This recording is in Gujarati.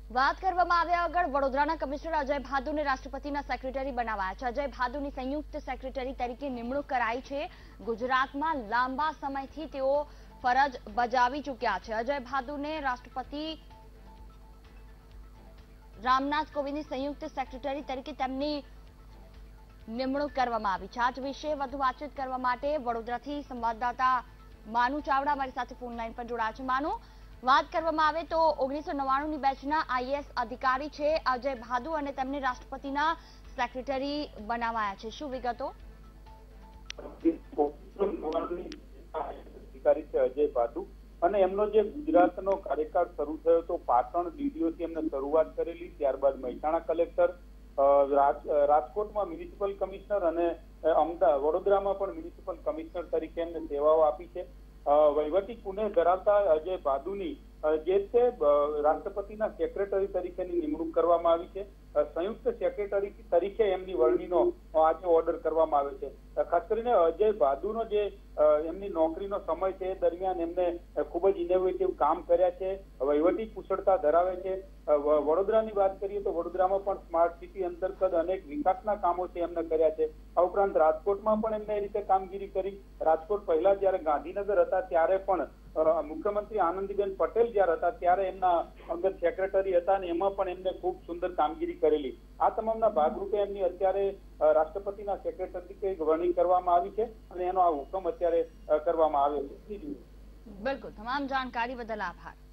વાત કરવામાં આવ્યા આગળ વડોદરાના કમિશનર અજય ભાદુને રાષ્ટ્રપતિના સેક્રેટરી બનાવાયા છે। અજય ભાદુની સંયુક્ત સેક્રેટરી તરીકે નિમણૂક કરાઈ છે। ગુજરાતમાં લાંબા સમયથી તેઓ ફરજ બજાવી ચૂક્યા છે। અજય ભાદુને રાષ્ટ્રપતિ રામનાથ કોવિંદની સંયુક્ત સેક્રેટરી તરીકે તેમની નિમણૂક કરવામાં આવી છે। આજ વિશે વધુ વાતચીત કરવા માટે વડોદરાથી સંવાદદાતા માનુ ચાવડા અમારી સાથે ફોન લાઈન પર જોડાયા છે। માનુ, વાત કરવામાં આવે તો 1999ની બેચના આઈએએસ અધિકારી છે અજય ભાદુ અને તેમને રાષ્ટ્રપતિના સેક્રેટરી બનાવાયા છે। શું વિગતો? અધિકારી છે અજય ભાદુ અને એમનો જે ગુજરાતનો કાર્યકાળ શરૂ થયો તો પાટણ ડીડીઓથી એમને શરૂઆત કરેલી, ત્યારબાદ મહેસાણા કલેક્ટર, રાજકોટમાં મ્યુનિસિપલ કમિશનર અને વડોદરામાં પણ મ્યુનિસિપલ કમિશનર તરીકે એમને સેવાઓ આપી છે। વહીવટી પુણે ધરાવતા અજય ભાદુની જે છે રાષ્ટ્રપતિના સેક્રેટરી તરીકેની નિમણૂક કરવામાં આવી છે। સંયુક્ત સેક્રેટરી તરીકે એમની વરણીનો આજે ઓર્ડર કરવામાં આવે છે। ખાસ કરીને અજય ભાદુનો જે એમની નોકરીનો સમય છે એ દરમિયાન એમને ખૂબ જ ઇનોવેટિવ કામ કર્યા છે, વહીવટી કુશળતા ધરાવે છે। વડોદરાની વાત કરીએ તો વડોદરામાં પણ સ્માર્ટ સિટી અંતર્ગત અનેક વિકાસના કામો છે એમને કર્યા છે। આ ઉપરાંત રાજકોટમાં પણ એમને એ રીતે કામગીરી કરી। રાજકોટ પહેલા જયારે ગાંધીનગર હતા ત્યારે પણ મુખ્યમંત્રી આનંદીબેન પટેલ જયારે હતા ત્યારે એમના અંગત સેક્રેટરી હતા અને એમાં પણ એમને ખૂબ સુંદર કામગીરી કરેલી। આ તમામના ભાગરૂપે એમની અત્યારે રાષ્ટ્રપતિના સેક્રેટરી તરીકે વરણી કરવામાં આવી છે અને એનો આ હુકમ અત્યારે કરવામાં આવ્યો છે। બિલકુલ, તમામ જાણકારી બદલ આભાર।